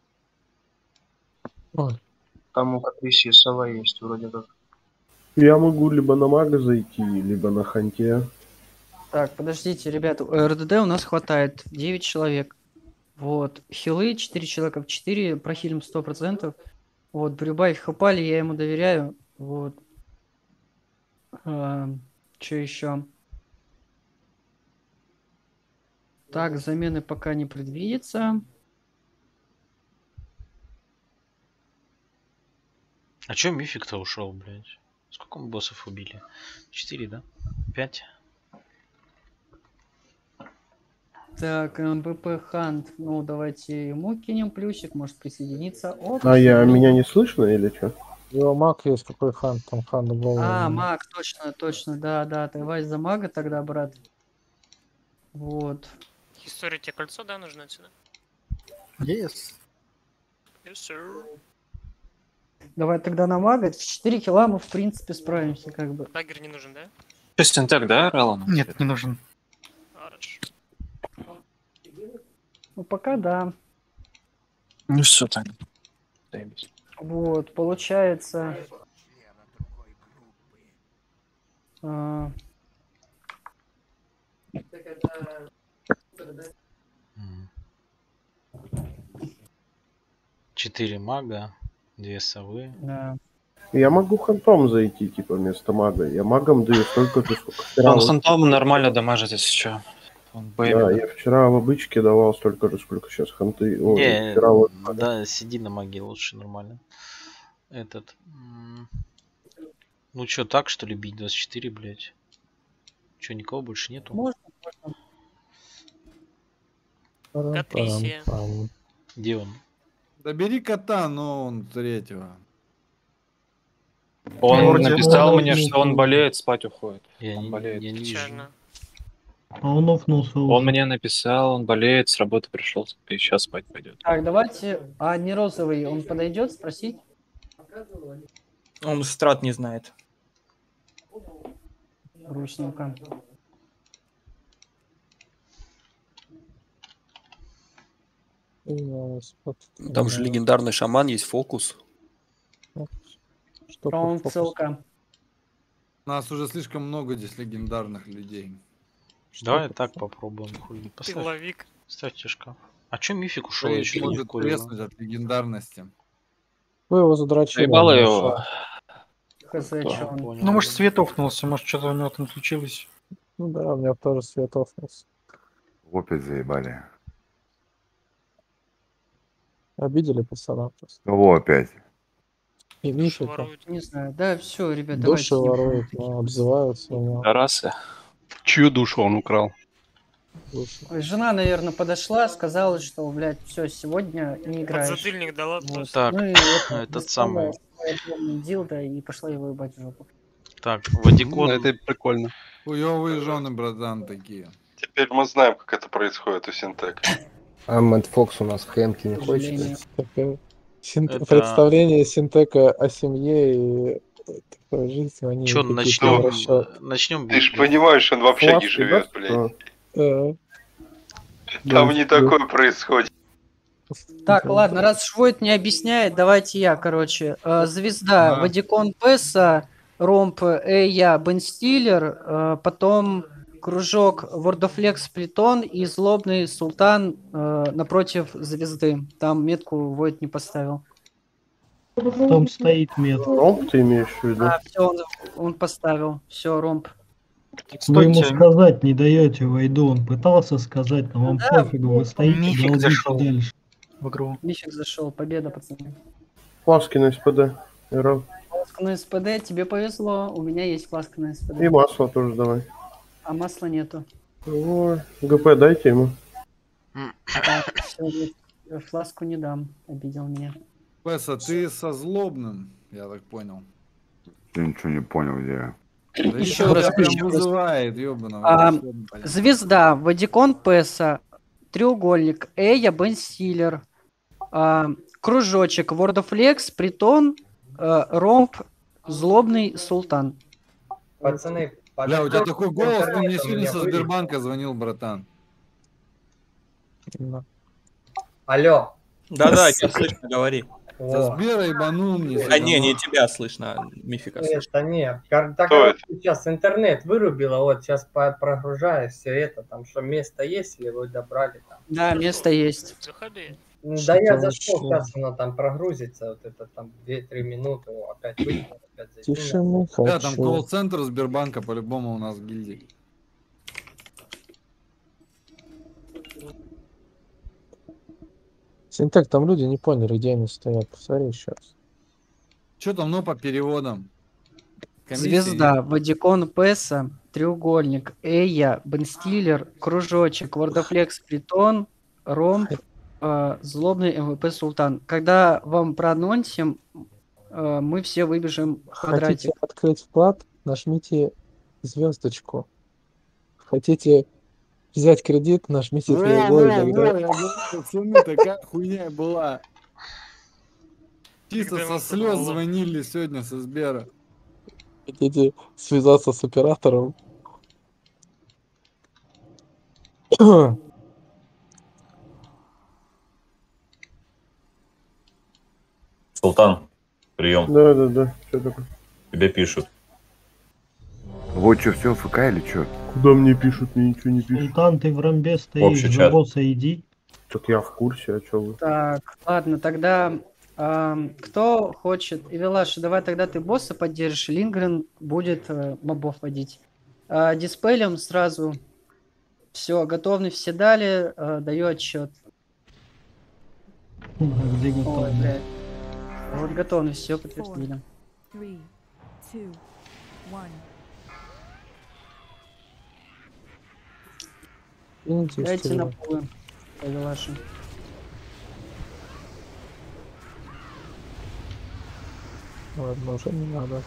Там у Катрисии сова есть вроде как. Я могу либо на мага зайти, либо на ханте. Так, подождите, ребята, РДД у нас хватает девять человек. Вот, хилы четыре человека в четыре, прохилим сто процентов. Вот, Брюбай в хапали, я ему доверяю. Вот. А, что еще? Так, замены пока не предвидится. А чё мифик-то ушел, блядь? Сколько мы боссов убили? Четыре, да? Пять? Так, МБП Хант. Ну, давайте ему кинем плюсик, может присоединиться. Оп. А я, меня не слышно или что? Его маг есть, какой хан, там хан голову. А, маг, точно, точно, да, да. Ты вась за мага тогда, брат. Вот. История, тебе кольцо, да, нужно отсюда? Yes. Yes, sir. Давай тогда на мага. В четыре килла мы, в принципе, справимся, как бы. Даггер не нужен, да? Синтек, да, Ралан? Нет, не нужен. Хорошо. Ну, пока да. Ну все так. Вот, получается... а, Четыре мага, две совы. Да. Я могу хантом зайти, типа, вместо мага. Я магом даю столько же, сколько вчера. Он вот- хантом нормально дамажит, если что. Он Да, бэйми. я вчера в обычке давал столько же, сколько сейчас ханты. О, Не, вчера вот. да, сиди на маге лучше, нормально. Этот... м, Ну чё, так что ли бить двадцать четыре, блядь? Чё, никого больше нету? Можно, можно. Катрисия. Где он? Да бери кота, но он третьего. Он Вроде написал он мне, не что он был. болеет, спать уходит. Я Он не, болеет. я не вижу. Печально. А он офнулся Он уже. мне написал, он болеет, с работы пришел, и сейчас спать пойдет. Так, давайте... А не розовый, он подойдет спросить? Он страт не знает. Грустненько. Там же легендарный шаман есть, фокус. Что Он по фокусу? целка. У нас уже слишком много здесь легендарных людей. Давай так попробуем. Хуй. Ты Поставь, ловик. ставьте шкаф. А чё мифик ушел? Я Эй, еще не может вкурил. треснуть от легендарности. Вы его задрочили. Заебало он его. ушел. Хз, Да, чё он. понял. Ну, может, свет офнулся, может, что-то у него там случилось. Ну да, у меня тоже свет офнулся. Опять заебали. Обидели пацана просто. Кого опять? И Мишика. Воруют. Не знаю. Да, все, ребят, Души давайте. воруют, но обзываются у него. Расы. Чью душу он украл? Души. Ой, жена, наверное, подошла, сказала, что, блядь, все, сегодня не играешь. Подзатыльник дала Вот. просто. Так, Ну и это, этот самый. Дилда и пошла его ебать в жопу. Так, Ну, Вадикон. это прикольно. Хуёвые жены, братан, такие. Теперь мы знаем, как это происходит у Синтек. А Мэтт Фокс у нас в Хэмке не К хочет. сожалению. Такое син- Это- Представление Синтека о семье и такой жизни. Они Чё, какие-то начнем, превращают. начнем Ты ж бить. понимаешь, он в общаге Флажки, живет, да? блядь. Э, Там да, не да. такое происходит. Так, ладно, раз Швойт не объясняет, давайте я, короче. Э, Звезда, Да. Вадикон Песса, Ромп, Эйя, Бен Стиллер, э, потом кружок World of Flex Плитон и злобный Султан э, напротив звезды. Там метку Войт не поставил. Там стоит метка. Ромб ты имеешь в виду? А, все, он, он поставил. Все, Ромп. Вы ему Стойте, сказать не даете Вайду, он пытался сказать, но вам Да, пофигу, вы стоите, Мифик долбите зашел. дальше. в игру. Мифик зашел, победа, пацаны. Фласки на СПД. Иран. Фласка на СПД, тебе повезло, у меня есть фласка на СПД. И масло тоже давай. А масла нету. Ой, ГП дайте ему. Так, всё, я фласку не дам, обидел меня. Песа, ты со злобным, я так понял. Я ничего не понял, где. Да Еще тебя раз, прям еще раз. вызывает, ёбаного. А, Что он, блин? Звезда, Вадикон Песа, треугольник, Эя, Бен Стиллер, А, кружочек, World of Flex, Притон, э, Ромб, Злобный Султан. Пацаны, Бля, у тебя подождёте, такой голос, ты мне интернет у сегодня меня со вылетел. Сбербанка звонил, братан. Алло. Да-да, тебя слышно, говори. Со Сбера ебанул мне. А не, не тебя слышно, а Мифика слышно. Это нет. Кор- Так Кто короче, сейчас интернет вырубило, вот сейчас по- прогружаю все это, там что место есть, или вы добрали там? Да, место есть. Заходи. Да я Что-то зашел, вообще. сейчас оно там прогрузится, вот это там две-три минуты, о, опять выйдет, опять зайти. Тишины Да, там хочу. колл-центр Сбербанка по-любому у нас в гильдии. Синтек, там люди не поняли, где они стоят. Посмотри еще раз. Что там, ну, по переводам? Комиссии Звезда, Вадикон Песа, треугольник, Эя, Бенстиллер, кружочек, World of Flex, Притон, Ромб, э, Злобный эм вэ пэ Султан. Когда вам проанонсим, э, мы все выбежим в Хотите квадратик. открыть вклад, нажмите звездочку. Хотите взять кредит, нажмите Во, треугольник. во, во, да? я говорю, пацаны, такая хуйня была. Чисто со слез звонили сегодня со Сбера. Хотите связаться с оператором? Султан, прием. Да, да, да. Что такое? Тебе пишут. Вот что, все, ФК или что? Куда мне пишут? Мне ничего не пишут. Султан, ты в рамбе стоишь, Общий за чат. босса иди. Так я в курсе, а что вы? Так, ладно, тогда ам, кто хочет? Ивелаш, давай тогда ты босса поддержишь, Лингрен будет э, мобов водить. А, диспелем сразу. Все, готовность все дали, э, даю отчет. Где Ой, готовность? блядь. Вот готовность, все подтвердили. Three, two, one. Видите, Дайте что на ли? полы, Ивелаши. Ладно, уже не надо.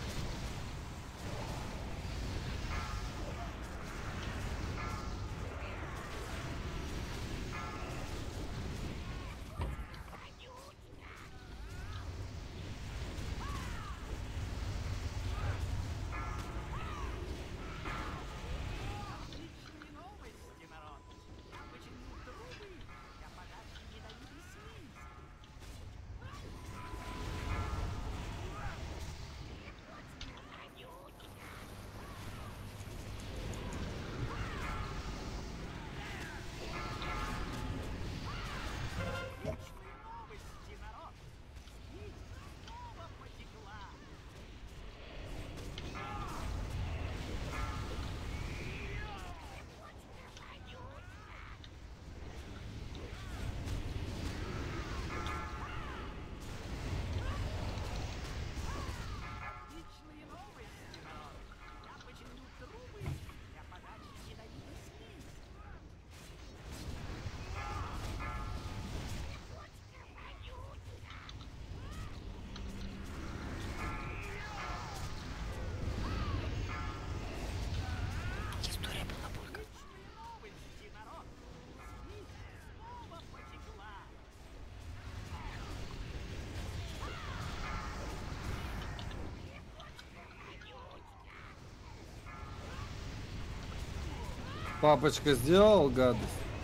Папочка сделал гадость.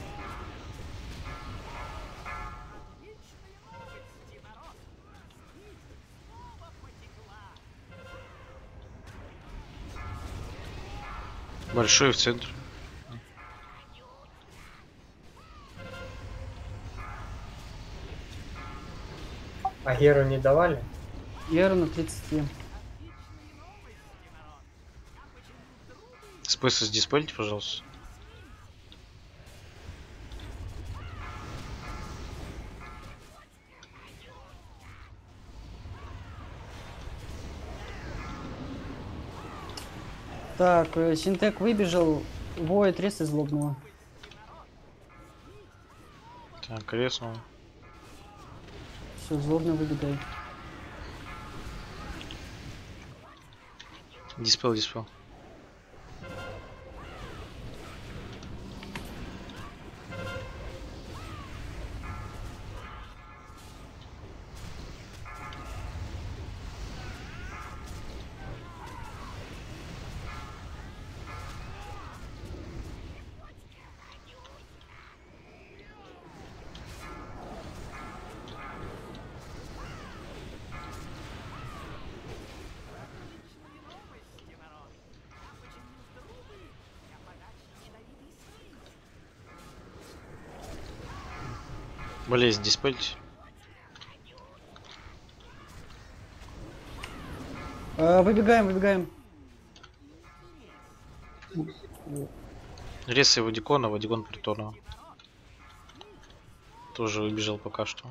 Большой в центр. А Геру не давали? Геру на тридцати. Спейсос диспельте, пожалуйста. Так, э, Синтек выбежал, воет рез из злобного. Так, резнул. Все, злобно выбегай. Диспел, диспел. Болезнь, диспельте. Э, выбегаем, выбегаем. Рез его дикона, Вадигон притона. Тоже выбежал пока что.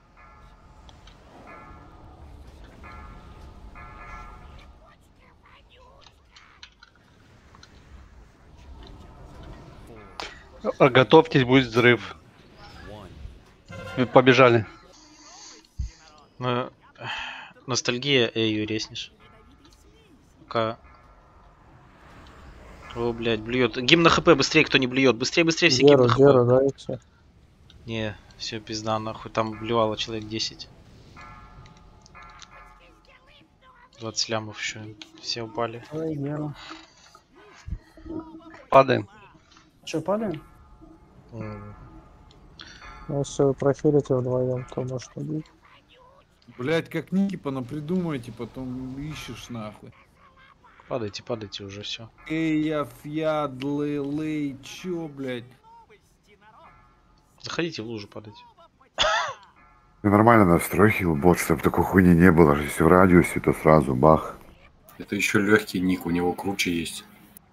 А, готовьтесь, будет взрыв. Побежали. Ну, ностальгия, ее резнешь. Пока. О, блядь, блюет. Гимн на хп, быстрее, кто не блюет. Быстрее, быстрее, все гимн Геру, на хп. Геру, дайте. Не, все, пизда, нахуй. Там блювало человек десять. двадцать лямов еще. Все упали. Ой, Геру. Падаем. Че, падаем? М. Ну, если вы профилите вдвоем, то может убить. Блять, как ники понапридумаете, потом ищешь нахуй. Падайте, падайте уже, все. Эй, я фьяд, лей, чё, блять? Заходите в лужу, падайте. Ты нормально настрой бот, чтобы такой хуйни не было. Если в радиусе, то сразу бах. Это еще легкий ник, у него круче есть.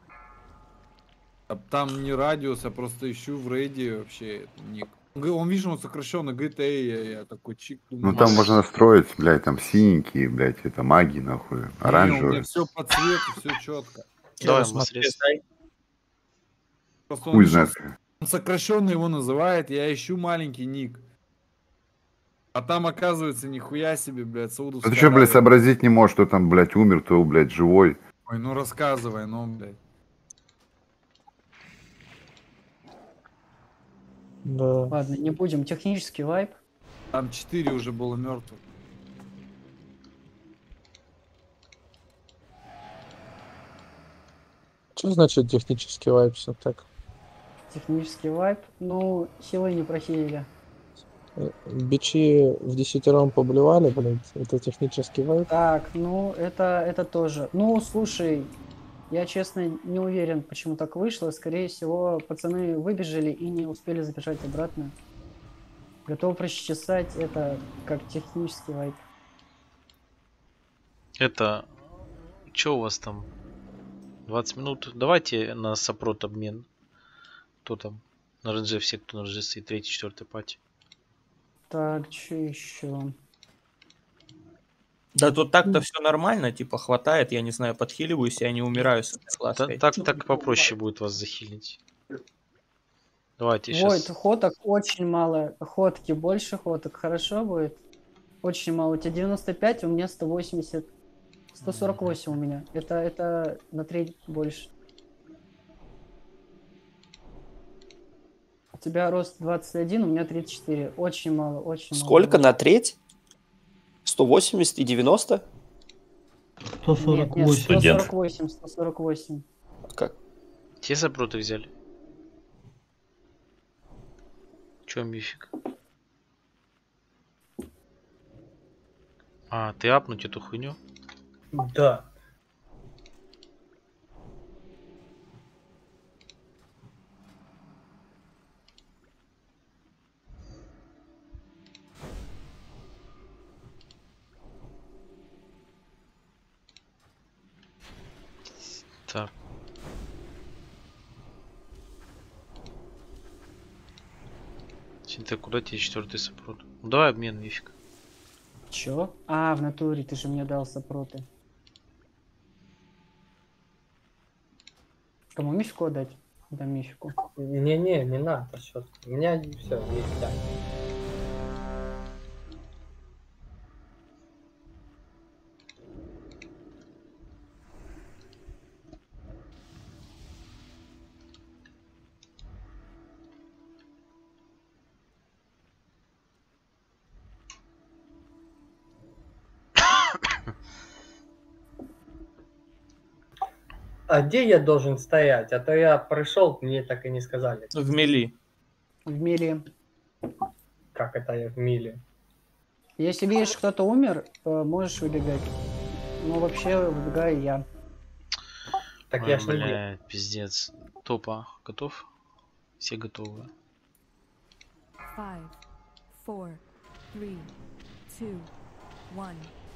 А там не радиус, а просто ищу в рейде вообще ник. Г- Он, видишь, он сокращенно джи ти эй, я, я такой чик. Ну там можно настроить, блядь, там синенькие, блядь, это маги, нахуй, Не, у меня оранжевые. все по цвету, все четко. Давай, Смотри, быстрее. дай. Просто он, Хуй видишь, знает. он сокращенно его называет, я ищу маленький ник. А там оказывается нихуя себе, блядь, А Саудовская ты что, блядь, Аравия. сообразить не можешь, что там, блядь, умер, то, блядь, живой. Ой, ну рассказывай, ну, блядь. Да. Ладно, не будем. Технический вайп. Там четыре уже было мертвых. Что значит технический вайп так? Технический вайп. Ну, хилы не прохилили. Э, Бичи в десятером поблевали, блядь, это технический вайп. Так, ну, это, это тоже. Ну, слушай, я, честно, не уверен, почему так вышло. Скорее всего, пацаны выбежали и не успели забежать обратно. Готов прочесать это как технический вайп. Это... Че у вас там? двадцать минут. Давайте на сопрот обмен. Кто там? На РДЖ все, кто на РДЖ стоит. Третий, четвертый пати. Так, что еще? Да тут так-то все нормально, типа хватает, я не знаю, подхиливаюсь, я не умираю с этой Та- класской. Так, так попроще будет вас захилить. Давайте Ой, сейчас. ходок очень мало. Ходки больше ходок. Хорошо будет? Очень мало. У тебя девяносто пять, у меня сто восемьдесят. сто сорок восемь у меня. Это, это на треть больше. У тебя рост двадцать один, у меня тридцать четыре. Очень мало, очень мало. Сколько на треть? сто восемьдесят и девяносто? сто сорок восемь. сто сорок восемь, сто сорок восемь. Как? Те сопроты взяли. Чё, мифик? А, ты апнуть эту хуйню? Да. Так. Ты куда тебе четвертый сопрот? Ну, давай обмен, мифик. Чё? А, в натуре, ты же мне дал сопроты. Кому мифику отдать? Да, мифику. Не-не, не надо сейчас. У меня все есть, да. А где я должен стоять? А то я пришел, мне так и не сказали. В мили. В мире. Как это я в миле? Если видишь, кто-то умер, э, можешь выбегать. Ну, вообще, выбегаю я. Так Ой, я ж не бля, пиздец. Топа, готов? Все готовы. Five, four, three, two, one.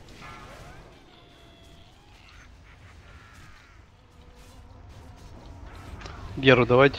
Геру давайте.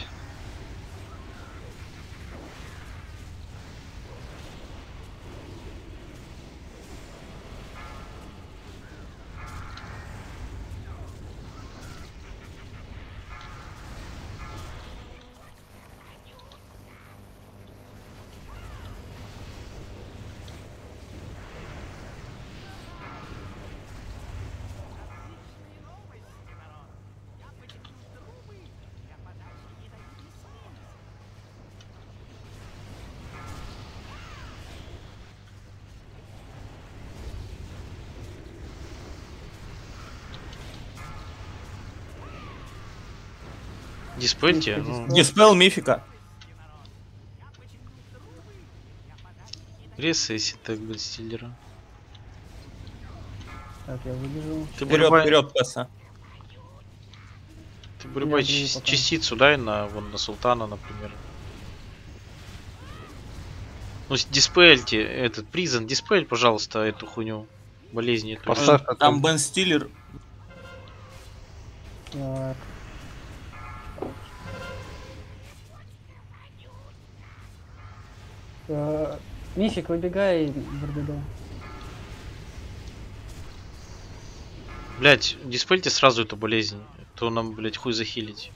Диспельте? Ну, Диспел мифика. Реса, если так быть стиллера. Так, я выбежал. Ты Вперед, вырубай- вперед, Песса. Ты вырубай Я бью части- пока. частицу, дай на вон на Султана, например. Ну, с- диспельте этот призен, диспель, пожалуйста, эту хуйню. Болезни эту. Поставь Там потом. Бен Стиллер. Так. Э, Мифик, выбегай в РДД. Блять, диспельте сразу эту болезнь. То нам, блять, хуй захилить.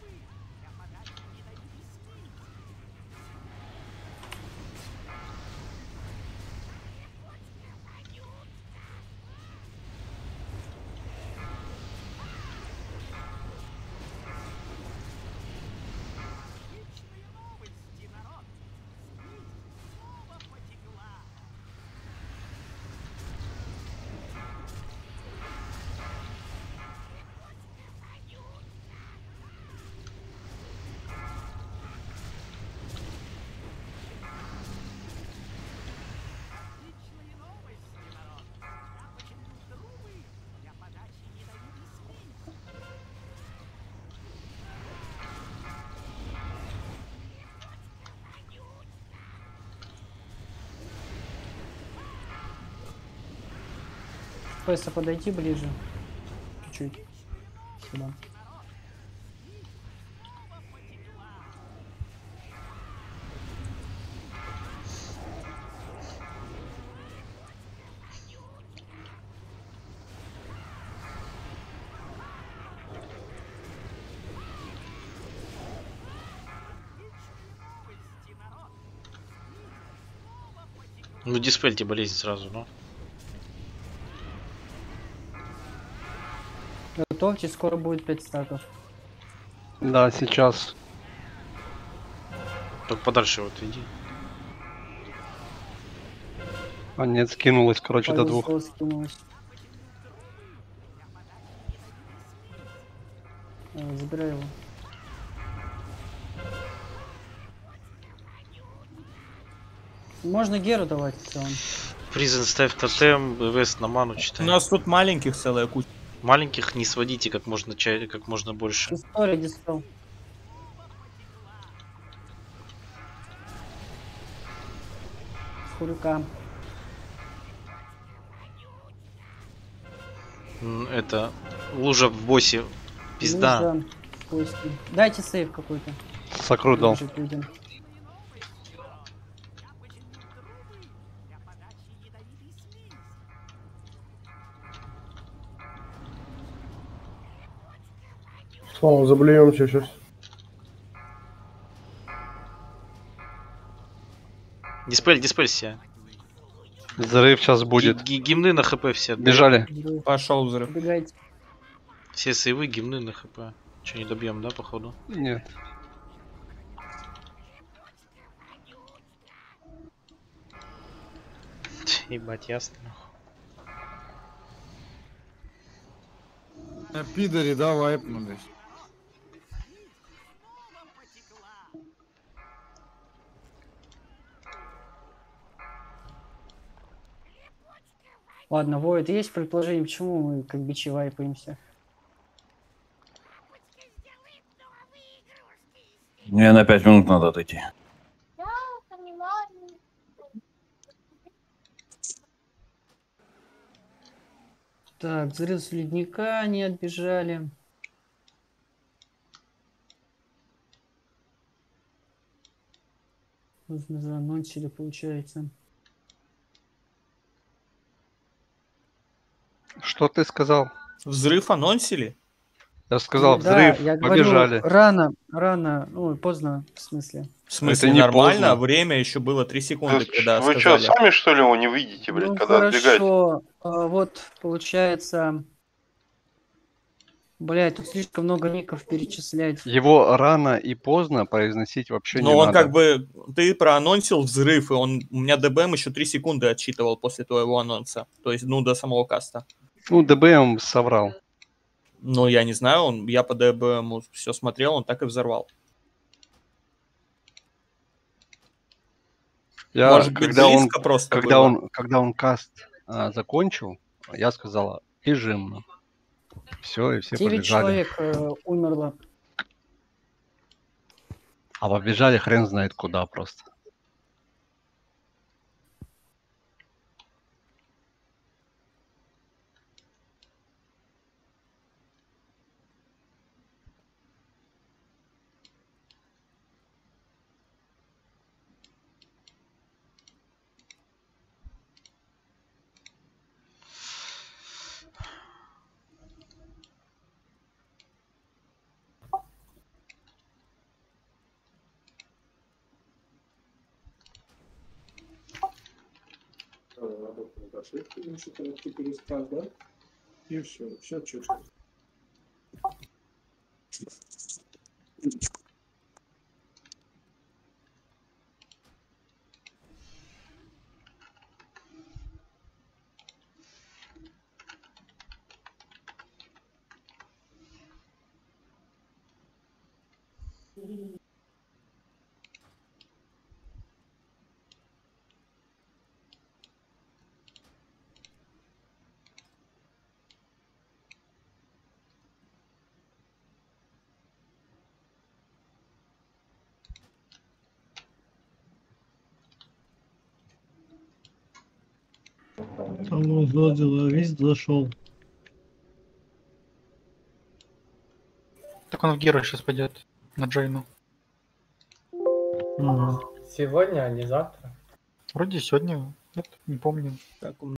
Песса, подойти ближе. Чуть-чуть. Сюда. Ну, диспельте болезнь сразу, ну. Готовьтесь, скоро будет пять стаков. Да, сейчас. Только подальше вот иди. А нет, скинулось, короче, до двух. Повезло, скинулось. Э, Забирай его. Можно Геру давать в целом. Призен ставь тотем, вест на ману У читай. нас тут маленьких целая куча. Маленьких не сводите как можно чай, как можно больше. История диспел. Хурюка. М, Это лужа в боссе. Пизда. Лужа, кости. Дайте сейв какой-то. Сакру дал. Лужа людям. Слава, заблюемся сейчас. Диспель, диспель все. Взрыв сейчас будет. Ги- гимны на хп все. отдай. Бежали. Пошел взрыв. Убегайте. Все сейвы, гимны на хп. Че, не добьем, да, походу? Нет. Ебать, ясно. На пидоре, да, вайпнулись. Ладно, Void, есть предположение, почему мы как бичи вайпаемся? Мне на пять минут надо отойти. Так, взрыв с ледника, они отбежали. Нужно заанонсили, получается. Что ты сказал? Взрыв анонсили? Я сказал Да, взрыв, я говорю, побежали. рано, рано, ну, поздно, в смысле. В смысле, Это не нормально? поздно. Время еще было три секунды, когда Вы что, сказали. сами что ли его не видите, блядь, Ну, когда отбегаете? хорошо. А, вот, получается... Блядь, тут слишком много ников перечислять. Его рано и поздно произносить вообще Но не он надо. как бы... Ты проанонсил взрыв, и он... У меня ДБМ еще три секунды отсчитывал после твоего анонса. То есть, ну, до самого каста. Ну, ДБМ соврал. Ну, я не знаю, он, я по ДБМу все смотрел, он так и взорвал. Я, Может быть, когда он, близко просто когда было? он, когда он каст а, закончил, я сказала бежим. Все, и все Девять побежали. человек э, умерло. А побежали хрен знает куда просто. И все, все четко. Там он сдодил, весь зашел. Так он в Геру сейчас пойдет на Джейну. Сегодня, а не завтра. Вроде сегодня. Нет, не помню. Так,